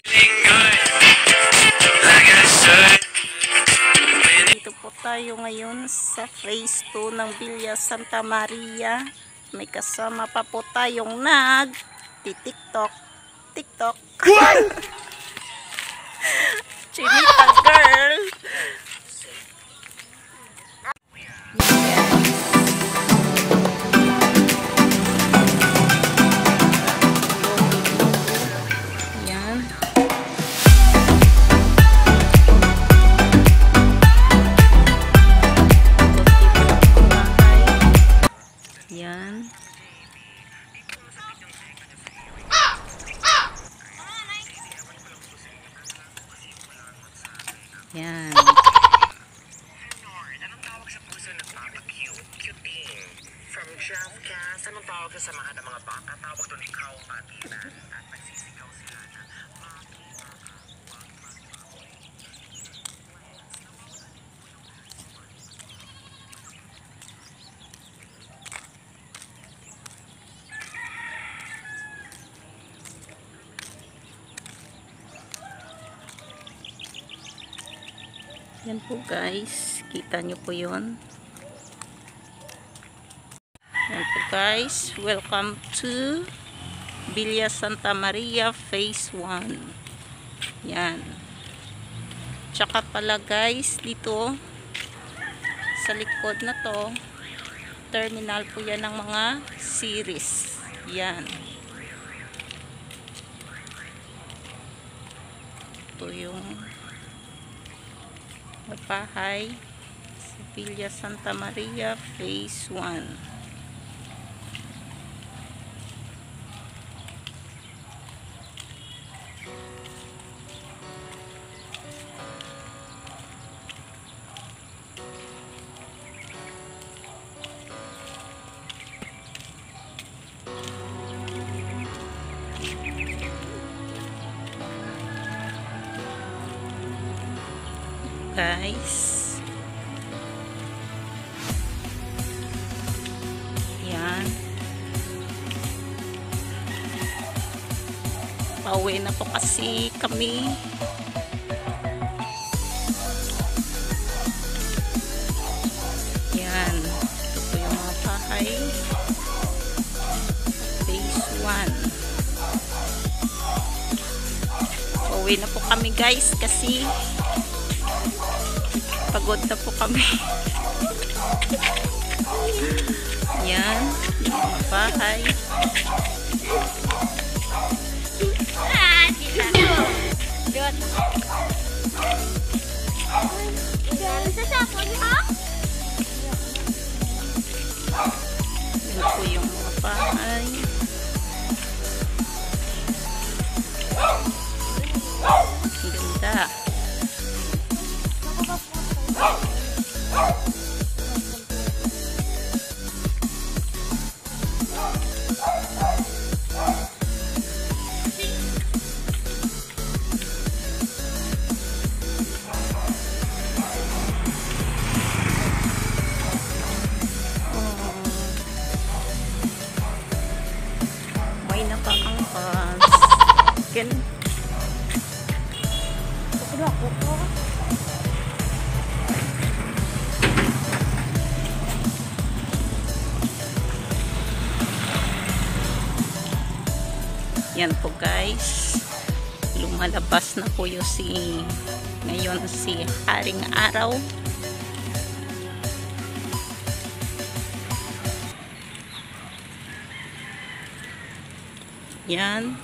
Dito po tayo ngayon sa phase 2 ng Villa Santa Maria. May kasama pa po tayong nag-tiktok. Chinita girl. Yan. Yan. Anong tawag sa puso ng baka? Cuting. From Jeff Cass, anong tawag sa samahan ng mga baka? Tawag doon ikaw ang patinan. At nagsisigaw sila na yan po guys, kita nyo po yun. Yan po guys, welcome to Villa Santa Maria phase 1. Yan. Tsaka pala guys, dito sa likod na to, terminal po yan ng mga series. Yan. Ito yung bahay sa Villa Santa Maria phase 1. Guys, yan, pauwi na po kasi kami. Yan, ito po yung mga bahay phase 1. Pauwi na po kami guys kasi pagod na po kami. Yan, yung mga bahay. Yan po yung mga bahay. Ganda. May nakaangkas. Ganun. Yan po guys, lumalabas na po yung ngayon si Haring Araw. Yan.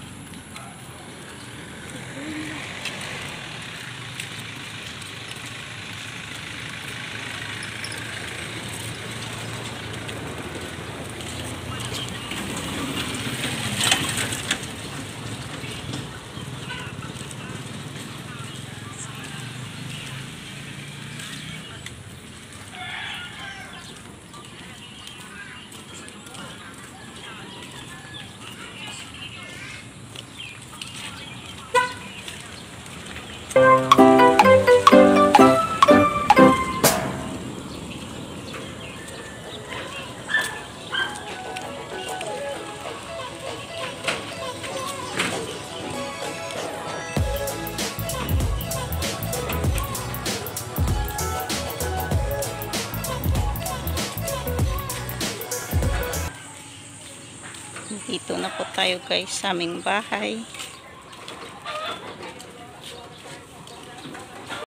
Dito na po tayo guys sa aming bahay.